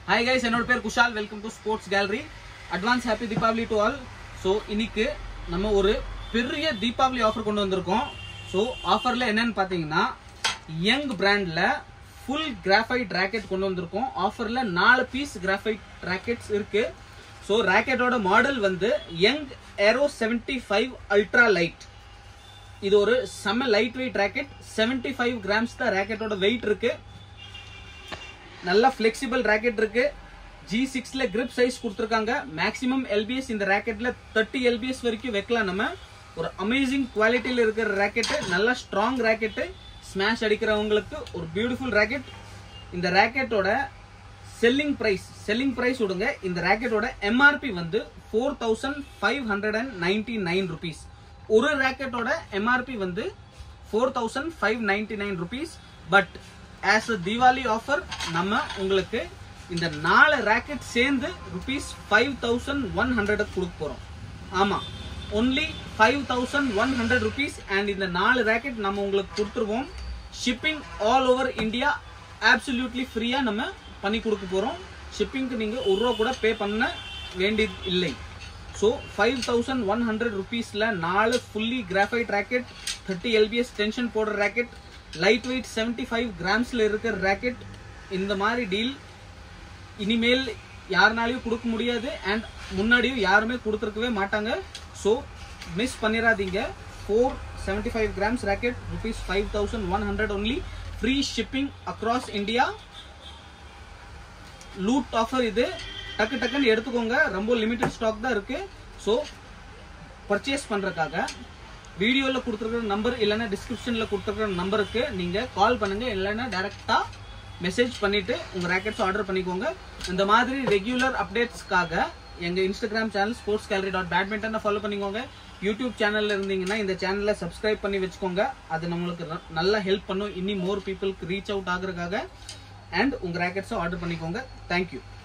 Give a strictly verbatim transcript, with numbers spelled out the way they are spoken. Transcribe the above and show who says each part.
Speaker 1: Hi guys, என்னோட பேர் Kushal. Welcome to sports gallery. Advance happy Deepavali to all. So இன்னைக்கு நம்ம ஒரு பெரிய தீபாவளி ஆஃபர் கொண்டு வந்திருக்கோம். ஸோ ஆஃபர்ல என்னன்னு பார்த்தீங்கன்னா யங் பிராண்ட்ல ஃபுல் கிராஃபைட் ராக்கெட் கொண்டு வந்திருக்கோம். ஆஃபர்ல நாலு பீஸ் கிராஃபைட் ராக்கெட்ஸ் இருக்கு. ஸோ ராக்கெட்டோட மாடல் வந்து Young Aero seventy five ultra light. இது ஒரு செம light weight racket. Seventy five grams தான் ராக்கெட்டோட வெயிட் இருக்கு. நல்ல ஃபிளெக்சிபிள் ராக்கெட் இருக்கு. ஜி சிக்ஸ்ல கிரிப் சைஸ் கொடுத்துருக்காங்க. மேக்ஸிமம் எல்பிஎஸ் இந்த ராக்கெட்ல தேர்ட்டி எல்பிஎஸ் வரைக்கும் வைக்கலாம். நம்ம ஒரு அமேசிங் குவாலிட்டியில் இருக்கிற ராக்கெட்டு, நல்ல ஸ்ட்ராங் ராக்கெட்டு, ஸ்மாஷ் அடிக்கிறவங்களுக்கு ஒரு பியூட்டிஃபுல் ராக்கெட். இந்த ராக்கெட்டோட செல்லிங் பிரைஸ் செல்லிங் பிரைஸ் விடுங்க. இந்த ராக்கெட்டோட எம்ஆர்பி வந்து four thousand five hundred and ninety nine rupees. ஒரு ராக்கெட்டோட எம்ஆர்பி வந்து four thousand five ninety nine rupees. But as a Deepavali offer நம்ம உங்களுக்கு இந்த நாலு ராக்கெட் சேர்ந்து rupees five thousand one hundred கொடுக்க போறோம். ஆமா, only five thousand one hundred rupees. And இந்த நாலு ராக்கெட் நம்ம உங்களுக்கு கொடுத்துருவோம். Shipping all over India absolutely ஃப்ரீயா நம்ம பண்ணி கொடுக்க போறோம். ஷிப்பிங்க்கு நீங்க ஒரு ரூபா கூட பே பண்ண வேண்டியது இல்லை. So five thousand one hundred ருபீஸ்ல நாலு fully graphite racket, thirty LBS tension போடுற racket, light weight seventy five கிராம்ஸ்ல இருக்கிற ராக்கெட். இந்த மாதிரி டீல் இனிமேல் யாருனாலையும் கொடுக்க முடியாது. அண்ட் முன்னாடியும் யாருமே கொடுத்துருக்கவே மாட்டாங்க. ஸோ மிஸ் பண்ணிடாதீங்க. Four seventy five grams racket rupees five thousand one hundred only. Free shipping across India. Loot offer இது. டக்கு டக்குன்னு எடுத்துக்கோங்க. ரொம்ப லிமிடெட் ஸ்டாக் தான் இருக்கு. ஸோ பர்ச்சேஸ் பண்றதுக்காக வீடியோவில் கொடுத்துருக்கிற நம்பர் இல்லைன்னா டிஸ்கிரிப்ஷனில் கொடுத்துருக்கிற நம்பருக்கு நீங்கள் கால் பண்ணுங்க. இல்லைன்னா டைரெக்டாக மெசேஜ் பண்ணிட்டு உங்கள் ராக்கெட்ஸ் ஆர்டர் பண்ணிக்கோங்க. இந்த மாதிரி ரெகுலர் அப்டேட்ஸ்க்காக எங்கள் Instagram channel sports gallery dot பேட்மிண்டனை ஃபாலோ பண்ணிக்கோங்க. யூடியூப் சேனலில் இருந்தீங்கன்னா இந்த சேனலை சப்ஸ்கிரைப் பண்ணி வச்சுக்கோங்க. அது நம்மளுக்கு நல்லா ஹெல்ப் பண்ணும் இன்னி மோர் பீப்புளுக்கு ரீச் அவுட் ஆகுறதுக்காக. அண்ட் உங்கள் ராக்கெட்ஸை ஆர்டர் பண்ணிக்கோங்க. தேங்க்யூ.